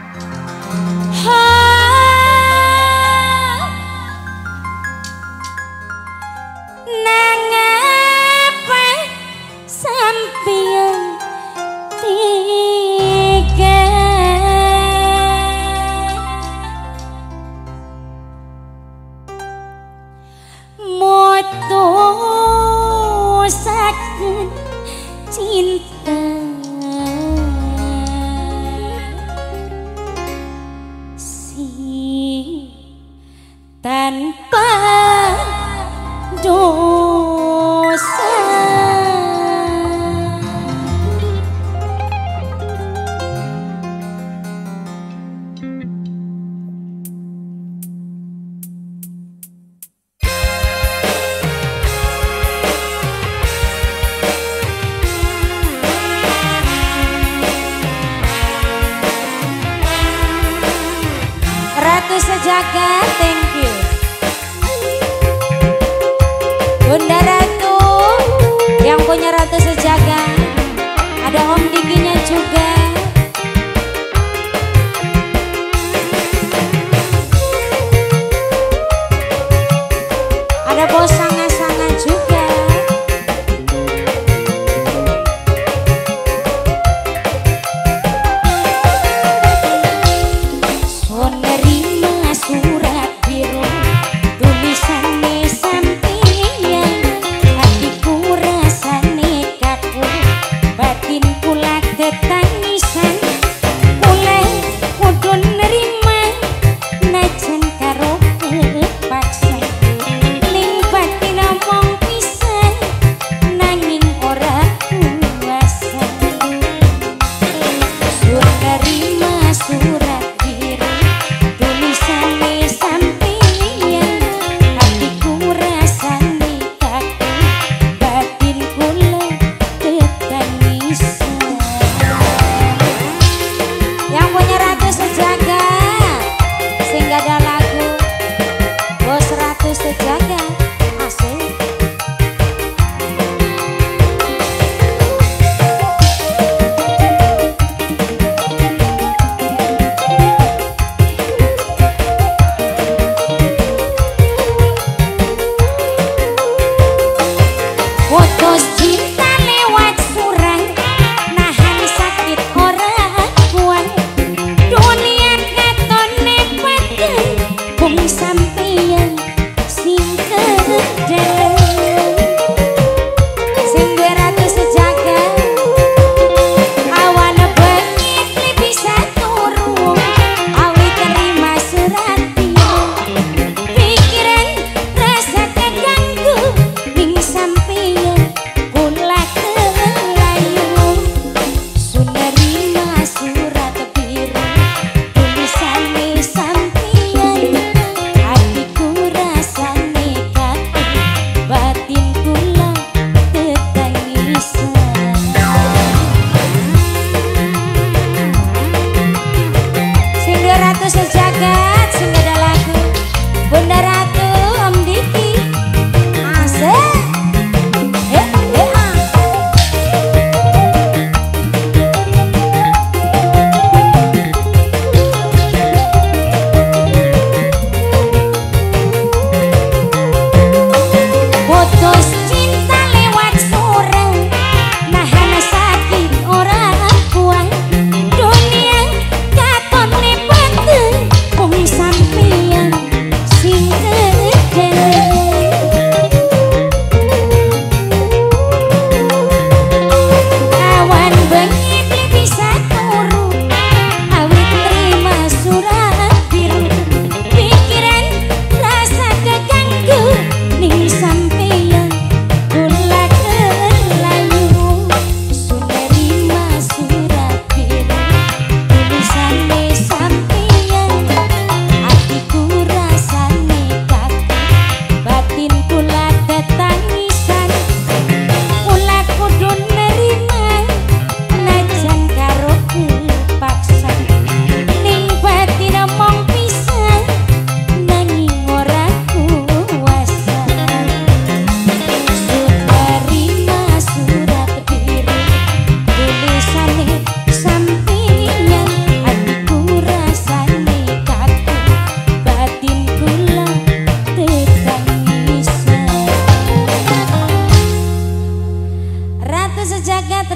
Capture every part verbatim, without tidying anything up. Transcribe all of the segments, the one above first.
Cinta si tanpa dosa. Ratu Sejagat, thank you. Bunda Ratu yang punya Ratu Sejagat, ada Om Dikinya juga. Ada Bos Sanga-Sanga juga. Surat biru tulisannya sampeyan, hatiku rasane kaku, batinku lak tetangisan, mulai kudu nerima najan karo kepaksa, ning batin omong pisan nanging ora kuasa. Sur nerima surat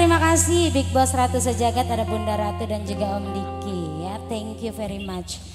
terima kasih Big Boss Ratu Sejagat, ada Bunda Ratu dan juga Om Diki ya. Thank you very much.